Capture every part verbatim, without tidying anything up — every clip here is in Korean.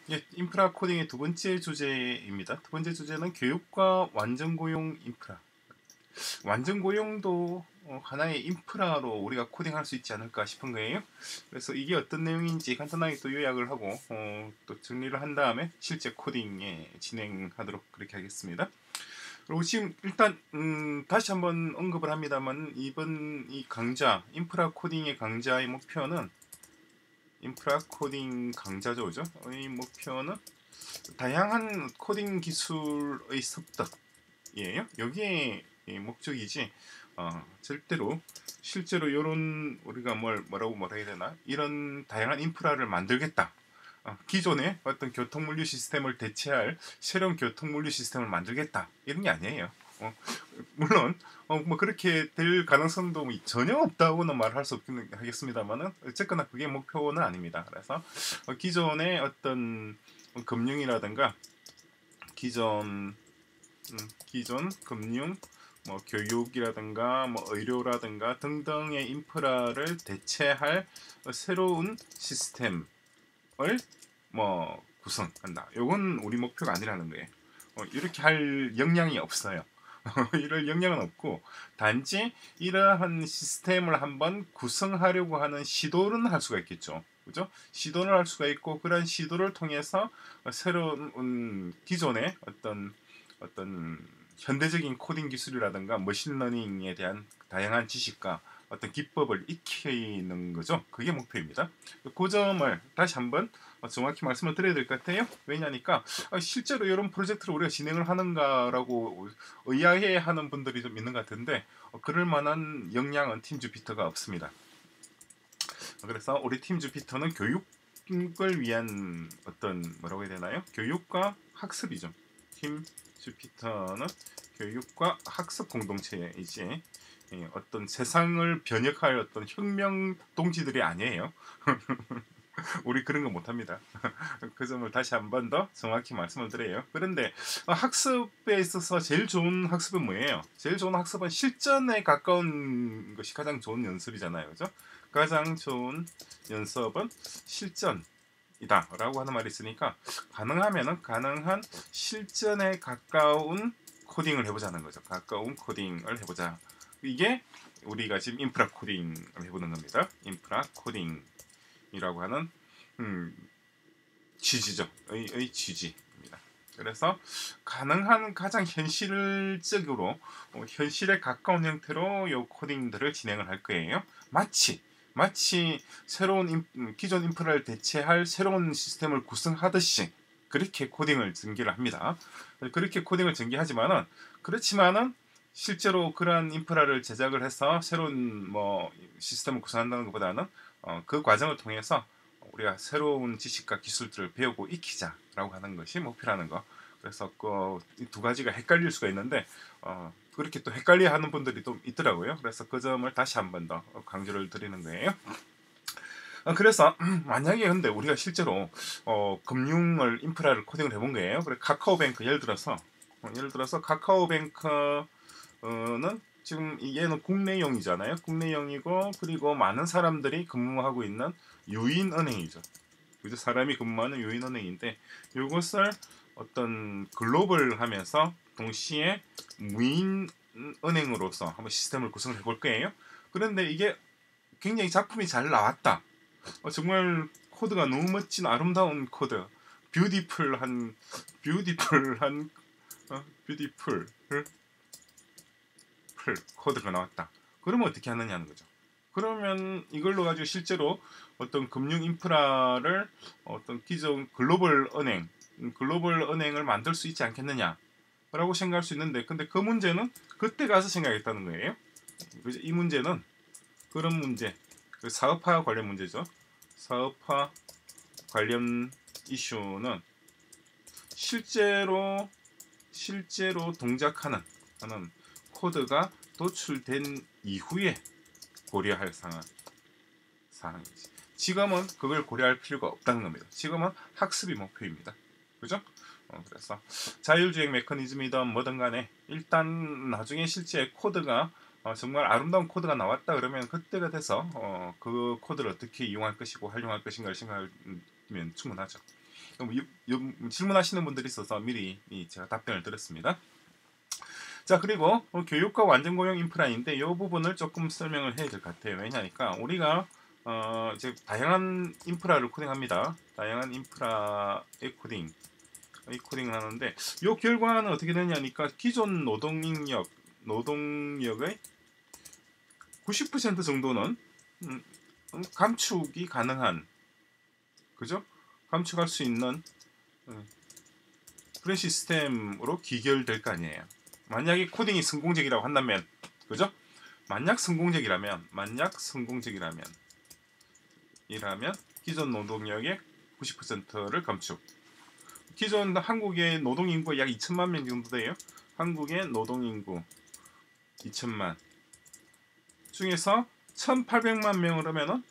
예, 인프라 코딩의 두 번째 주제입니다. 두 번째 주제는 교육과 완전 고용 인프라. 완전 고용도 어, 하나의 인프라로 우리가 코딩할 수 있지 않을까 싶은 거예요. 그래서 이게 어떤 내용인지 간단하게 또 요약을 하고 어, 또 정리를 한 다음에 실제 코딩에 진행하도록 그렇게 하겠습니다. 그리고 지금 일단 음, 다시 한번 언급을 합니다만 이번 이 강좌 인프라 코딩의 강좌의 목표는 인프라 코딩 강좌죠, 그죠? 이 목표는 다양한 코딩 기술의 습득이에요. 여기에 목적이지 어, 절대로 실제로 이런 우리가 뭘 뭐라고 뭐라 해야 되나 이런 다양한 인프라를 만들겠다. 어, 기존의 어떤 교통물류 시스템을 대체할 새로운 교통물류 시스템을 만들겠다 이런 게 아니에요. 어, 물론 어, 뭐 그렇게 될 가능성도 전혀 없다고는 말할 수 없긴 하겠습니다만은 어쨌거나 그게 목표는 아닙니다. 그래서 어, 기존의 어떤 금융이라든가 기존 음, 기존 금융 뭐 교육이라든가 뭐 의료라든가 등등의 인프라를 대체할 새로운 시스템을 뭐 구성한다. 이건 우리 목표가 아니라는 거예요. 어, 이렇게 할 역량이 없어요. 이럴 역량은 없고 단지 이러한 시스템을 한번 구성하려고 하는 시도는 할 수가 있겠죠. 그죠? 시도를 할 수가 있고 그런 시도를 통해서 새로운 음, 기존의 어떤 어떤 현대적인 코딩 기술이라든가 머신러닝에 대한 다양한 지식과 어떤 기법을 익히는 거죠. 그게 목표입니다. 그 점을 다시 한번 정확히 말씀을 드려야 될 것 같아요. 왜냐니까 실제로 이런 프로젝트를 우리가 진행을 하는가라고 의아해하는 분들이 좀 있는 것 같은데 그럴 만한 역량은 팀 주피터가 없습니다. 그래서 우리 팀 주피터는 교육을 위한 어떤 뭐라고 해야 되나요? 교육과 학습이죠. 팀 주피터는 교육과 학습 공동체이지 어떤 세상을 변혁할 어떤 혁명 동지들이 아니에요. 우리 그런 거 못합니다. 그 점을 다시 한 번 더 정확히 말씀을 드려요. 그런데 학습에 있어서 제일 좋은 학습은 뭐예요? 제일 좋은 학습은 실전에 가까운 것이 가장 좋은 연습이잖아요. 그죠? 가장 좋은 연습은 실전이다 라고 하는 말이 있으니까 가능하면은 가능한 실전에 가까운 코딩을 해보자는 거죠. 가까운 코딩을 해보자. 이게 우리가 지금 인프라 코딩을 해보는 겁니다. 인프라 코딩이라고 하는 음, 취지죠. 의, 의 취지입니다. 그래서 가능한 가장 현실적으로 어, 현실에 가까운 형태로 이 코딩들을 진행을 할 거예요. 마치 마치 새로운 인, 기존 인프라를 대체할 새로운 시스템을 구성하듯이 그렇게 코딩을 전개를 합니다. 그렇게 코딩을 전개하지만은 그렇지만은 실제로 그러한 인프라를 제작을 해서 새로운 뭐 시스템을 구성한다는 것보다는 어, 그 과정을 통해서 우리가 새로운 지식과 기술들을 배우고 익히자라고 하는 것이 목표라는 거. 그래서 그 두 가지가 헷갈릴 수가 있는데 어, 그렇게 또 헷갈려하는 분들이 또 있더라고요. 그래서 그 점을 다시 한 번 더 강조를 드리는 거예요. 어, 그래서 만약에 근데 우리가 실제로 어, 금융을 인프라를 코딩을 해본 거예요. 그래 카카오뱅크 예를 들어서 어, 예를 들어서 카카오뱅크는 지금 얘는 국내용이잖아요. 국내용이고 그리고 많은 사람들이 근무하고 있는 유인은행이죠. 그죠? 사람이 근무하는 유인은행인데 이것을 어떤 글로벌하면서 동시에 무인은행으로서 한번 시스템을 구성해 볼 거예요. 그런데 이게 굉장히 작품이 잘 나왔다. 어, 정말 코드가 너무 멋진 아름다운 코드, 뷰티풀한 뷰티풀한 어, 뷰티풀 풀 코드가 나왔다. 그러면 어떻게 하느냐는 거죠. 그러면 이걸로 가지고 실제로 어떤 금융 인프라를 어떤 기존 글로벌 은행, 글로벌 은행을 만들 수 있지 않겠느냐라고 생각할 수 있는데, 근데 그 문제는 그때 가서 생각했다는 거예요. 이 문제는 그런 문제, 그 사업화 관련 문제죠. 사업화 관련 이슈는 실제로 실제로 동작하는 하는 코드가 도출된 이후에 고려할 상황, 사항이지. 지금은 그걸 고려할 필요가 없다는 겁니다. 지금은 학습이 목표입니다. 그죠? 어, 그래서 자율주행 메커니즘이든 뭐든 간에 일단 나중에 실제 코드가 어, 정말 아름다운 코드가 나왔다 그러면 그때가 돼서 어, 그 코드를 어떻게 이용할 것이고 활용할 것인가를 생각하면 충분하죠. 질문하시는 분들이 있어서 미리 제가 답변을 드렸습니다. 자, 그리고 교육과 완전고용 인프라인데 이 부분을 조금 설명을 해야 될 것 같아요. 왜냐니까 우리가 어 이제 다양한 인프라를 코딩합니다. 다양한 인프라의 코딩, 이 코딩을 하는데 이 결과는 어떻게 되냐니까 기존 노동력, 노동력의 구십 퍼센트 정도는 음, 감축이 가능한, 그죠? 감축할 수 있는 음, 그런 시스템으로 기결될 거 아니에요. 만약에 코딩이 성공적이라고 한다면, 그죠? 만약 성공적이라면, 만약 성공적이라면, 이라면 기존 노동력의 구십 퍼센트를 감축. 기존 한국의 노동인구 약 이천만 명 정도 돼요. 한국의 노동인구 이천만 중에서 천팔백만 명을 하면은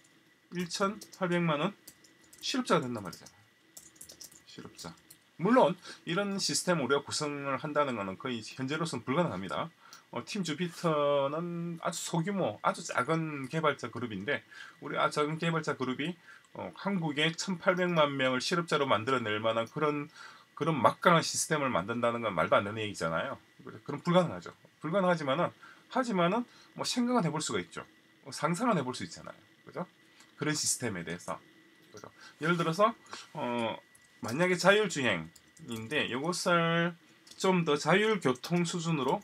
천팔백만은 실업자가 된단 말이잖아요. 실업자. 물론 이런 시스템 우리가 구성을 한다는 것은 거의 현재로서는 불가능합니다. 어, 팀 주피터는 아주 소규모, 아주 작은 개발자 그룹인데 우리 아주 작은 개발자 그룹이 어, 한국에 천팔백만 명을 실업자로 만들어낼 만한 그런 그런 막강한 시스템을 만든다는 건 말도 안 되는 얘기잖아요. 그럼 불가능하죠. 불가능하지만은 하지만은 뭐 생각은 해볼 수가 있죠. 뭐 상상은 해볼 수 있잖아요. 그죠? 그런 시스템에 대해서. 그죠? 예를 들어서 어, 만약에 자율주행인데 이것을 좀 더 자율교통 수준으로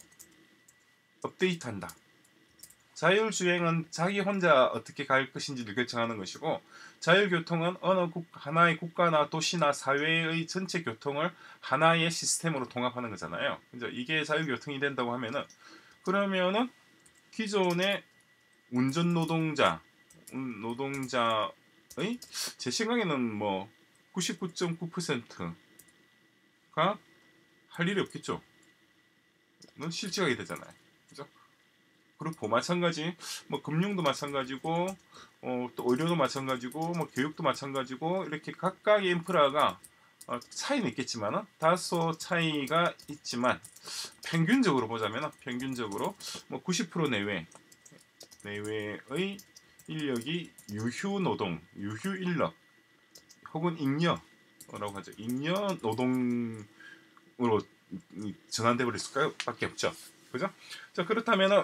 업데이트한다. 자율주행은 자기 혼자 어떻게 갈 것인지를 결정하는 것이고 자율교통은 어느 국, 하나의 국가나 도시나 사회의 전체 교통을 하나의 시스템으로 통합하는 거잖아요. 이제 이게 자율교통이 된다고 하면은 그러면은 기존의 운전 노동자, 노동자의 제 생각에는 뭐 구십구 점 구 퍼센트가 할 일이 없겠죠. 는 실직하게 되잖아요. 그죠? 그리고 마찬가지, 뭐 금융도 마찬가지고, 어, 또 의료도 마찬가지고, 뭐 교육도 마찬가지고 이렇게 각각의 인프라가 어, 차이는 있겠지만 다소 차이가 있지만 평균적으로 보자면 평균적으로 뭐 구십 퍼센트 내외 내외의 인력이 유휴 노동, 유휴 인력 혹은 잉여라고 하죠. 잉여 노동으로 전환돼 버릴 수밖에 없죠. 그죠? 자, 그렇다면은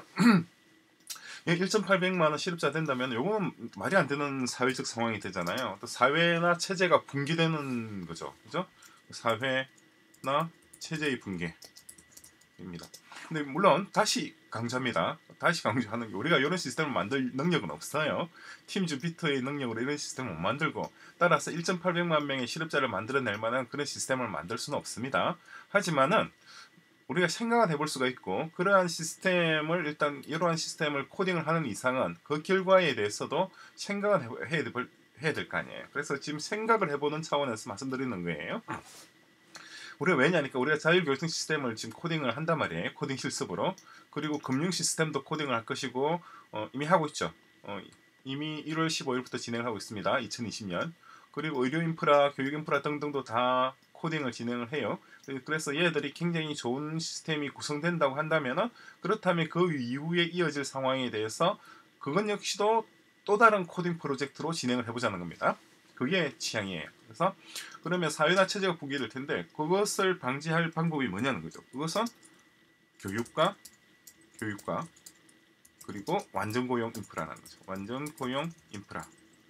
천팔백만 원 실업자 된다면 요거는 말이 안 되는 사회적 상황이 되잖아요. 또 사회나 체제가 붕괴되는 거죠. 그죠? 사회나 체제의 붕괴입니다. 근데 물론 다시 강조합니다. 다시 강조하는 게 우리가 이런 시스템을 만들 능력은 없어요. 팀 주피터의 능력으로 이런 시스템을 못 만들고 따라서 천팔백만 명의 실업자를 만들어낼 만한 그런 시스템을 만들 수는 없습니다. 하지만은 우리가 생각을 해볼 수가 있고 그러한 시스템을 일단 이러한 시스템을 코딩을 하는 이상은 그 결과에 대해서도 생각을 해야, 해야 될 거 아니에요. 그래서 지금 생각을 해보는 차원에서 말씀드리는 거예요. 우리가 왜냐니까 우리가 자율교통 시스템을 지금 코딩을 한단 말이에요. 코딩 실습으로. 그리고 금융 시스템도 코딩을 할 것이고 어, 이미 하고 있죠. 어, 이미 일월 십오일부터 진행을 하고 있습니다. 이천이십 년. 그리고 의료 인프라, 교육 인프라 등등도 다 코딩을 진행을 해요. 그래서 얘들이 굉장히 좋은 시스템이 구성된다고 한다면 그렇다면 그 이후에 이어질 상황에 대해서 그건 역시도 또 다른 코딩 프로젝트로 진행을 해보자는 겁니다. 그게 취향이에요. 그래서 그러면 사회나 체제가 붕괴될 텐데 그것을 방지할 방법이 뭐냐는 거죠. 그것은 교육과 교육과 그리고 완전 고용 인프라라는 거죠. 완전 고용 인프라.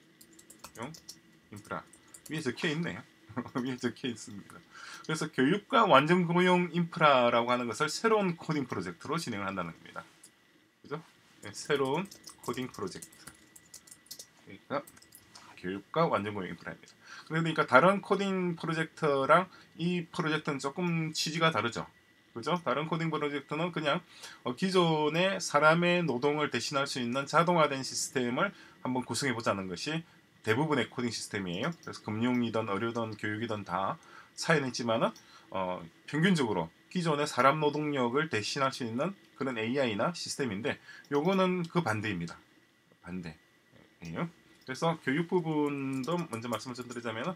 인프라 위에 적혀 있네요. 위에 적혀 있습니다. 그래서 교육과 완전 고용 인프라라고 하는 것을 새로운 코딩 프로젝트로 진행을 한다는 겁니다. 그죠? 네, 새로운 코딩 프로젝트. 그러니까 교육과 완전 고용 인프라입니다. 그러니까 다른 코딩 프로젝트랑 이 프로젝트는 조금 취지가 다르죠. 그죠? 다른 코딩 프로젝트는 그냥 어, 기존의 사람의 노동을 대신할 수 있는 자동화된 시스템을 한번 구성해 보자는 것이 대부분의 코딩 시스템이에요. 그래서 금융이든 의료든 교육이든 다 차이는 있지만은 어, 평균적으로 기존의 사람 노동력을 대신할 수 있는 그런 에이아이나 시스템인데 요거는 그 반대입니다. 반대예요. 그래서 교육 부분도 먼저 말씀을 좀 드리자면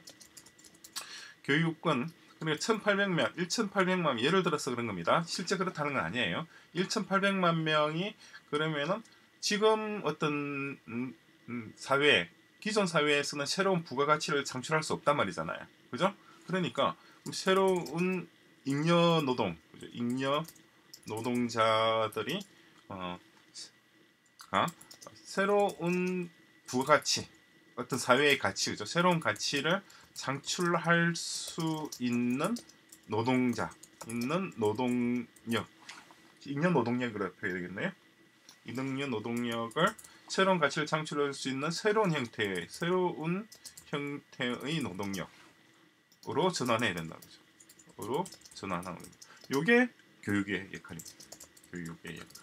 교육은 그러니까 천팔백만, 천팔백만 명 예를 들어서 그런 겁니다. 실제 그렇다는 건 아니에요. 천팔백만 명이 그러면은 지금 어떤 음, 음, 사회 기존 사회에서는 새로운 부가가치를 창출할 수 없단 말이잖아요. 그죠? 그러니까 새로운 잉여 노동, 잉여 노동자들이 어, 아, 새로운 부가가치, 어떤 사회의 가치, 그죠? 새로운 가치를 창출할 수 있는 노동자, 있는 노동력, 잉여 노동력으로 표해야 되겠네요. 잉여 노동력을 새로운 가치를 창출할 수 있는 새로운 형태의 새로운 형태의 노동력으로 전환해야 된다, 그죠? 으로 전환하는 겁니다. 요게 교육의 역할입니다. 교육의 역할.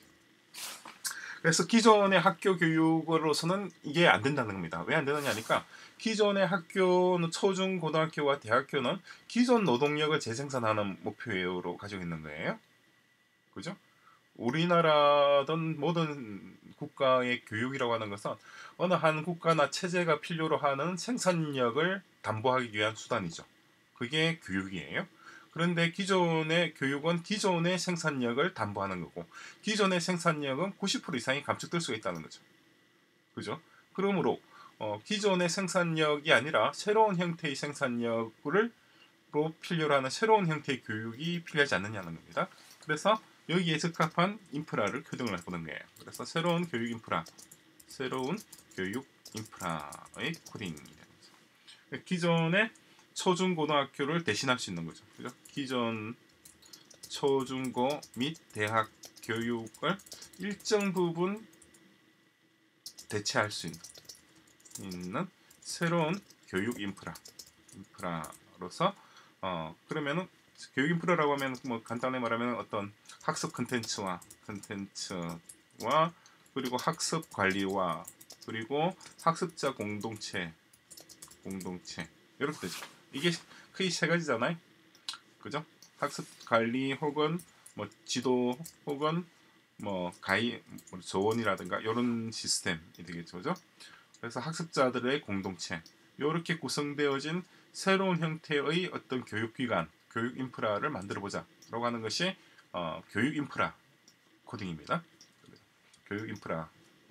그래서 기존의 학교 교육으로서는 이게 안 된다는 겁니다. 왜 안 되느냐니까 기존의 학교는 초중 고등학교와 대학교는 기존 노동력을 재생산하는 목표로 가지고 있는 거예요. 그죠? 우리나라든 모든 국가의 교육이라고 하는 것은 어느 한 국가나 체제가 필요로 하는 생산력을 담보하기 위한 수단이죠. 그게 교육이에요. 그런데 기존의 교육은 기존의 생산력을 담보하는 거고 기존의 생산력은 구십 퍼센트 이상이 감축될 수가 있다는 거죠. 그죠? 그러므로 어, 기존의 생산력이 아니라 새로운 형태의 생산력을 로 필요로 하는 새로운 형태의 교육이 필요하지 않느냐는 겁니다. 그래서 여기에 적합한 인프라를 교정을 해보는 거예요. 그래서 새로운 교육 인프라, 새로운 교육 인프라의 코딩입니다. 기존의 초중고등학교를 대신할 수 있는 거죠. 그죠? 기존 초중고 및 대학 교육을 일정 부분 대체할 수 있는, 있는 새로운 교육 인프라, 인프라로서 어 그러면은 교육 인프라라고 하면 뭐 간단히 말하면 어떤 학습 컨텐츠와 컨텐츠와 그리고 학습 관리와 그리고 학습자 공동체 공동체 이렇게 되죠. 이게 크게 세 가지잖아요. 그죠? 학습 관리 혹은 뭐 지도 혹은 뭐 가이 뭐 조언이라든가 이런 시스템이 되겠죠. 그죠? 그래서 학습자들의 공동체 이렇게 구성되어진 새로운 형태의 어떤 교육기관, 교육 인프라를 만들어 보자 라고 하는 것이 어, 교육 인프라 코딩입니다. 교육 인프라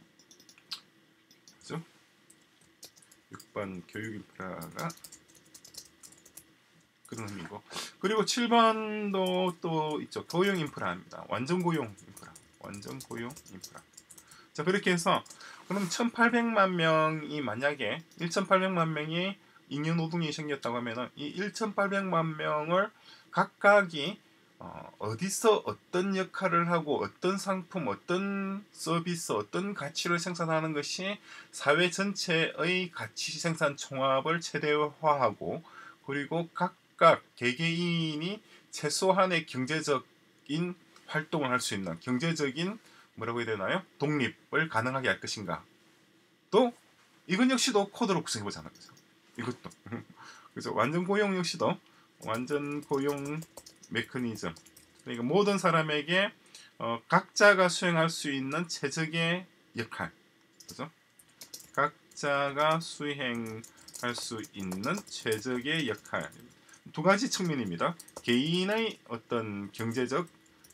그죠? 육 번 교육 인프라가 그런 의미고 그리고 칠 번도 또 있죠. 고용 인프라입니다. 완전 고용 인프라. 완전 고용 인프라. 자, 그렇게 해서 그럼 천팔백만 명이 만약에 천팔백만 명이 잉여 노동이 생겼다고 하면은 이 천팔백만 명을 각각이 어, 어디서 어떤 역할을 하고 어떤 상품, 어떤 서비스, 어떤 가치를 생산하는 것이 사회 전체의 가치 생산 총합을 최대화하고 그리고 각각 개개인이 최소한의 경제적인 활동을 할 수 있는 경제적인 뭐라고 해야 되나요? 독립을 가능하게 할 것인가. 또 이건 역시도 코드로 구성해 보자는 거죠. 이것도 그래서 완전 고용 역시도 완전 고용 메커니즘 그러니까 모든 사람에게 어, 각자가 수행할 수 있는 최적의 역할 그죠? 각자가 수행할 수 있는 최적의 역할 두 가지 측면입니다. 개인의 어떤 경제적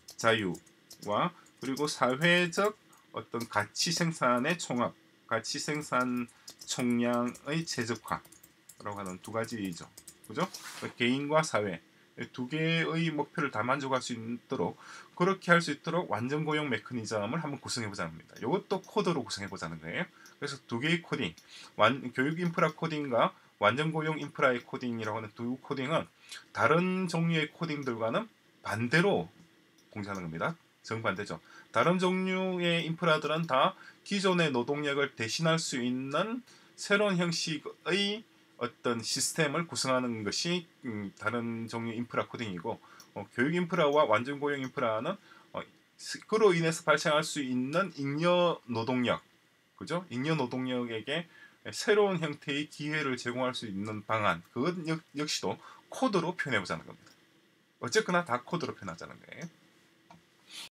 자유와 그리고 사회적 어떤 가치 생산의 총합, 가치 생산 총량의 최적화라고 하는 두 가지이죠. 그죠? 개인과 사회 두 개의 목표를 다 만족할 수 있도록 그렇게 할 수 있도록 완전 고용 메커니즘을 한번 구성해 보자는 겁니다. 이것도 코드로 구성해 보자는 거예요. 그래서 두 개의 코딩, 완, 교육 인프라 코딩과 완전 고용 인프라의 코딩이라고 하는 두 코딩은 다른 종류의 코딩들과는 반대로 공지하는 겁니다. 정반대죠. 다른 종류의 인프라들은 다 기존의 노동력을 대신할 수 있는 새로운 형식의 어떤 시스템을 구성하는 것이 음, 다른 종류의 인프라 코딩이고 어, 교육 인프라와 완전 고용 인프라는 어, 그로 인해서 발생할 수 있는 잉여 노동력, 그죠? 잉여 노동력에게 새로운 형태의 기회를 제공할 수 있는 방안, 그것 역, 역시도 코드로 표현해 보자는 겁니다. 어쨌거나 다 코드로 표현하자는 거예요.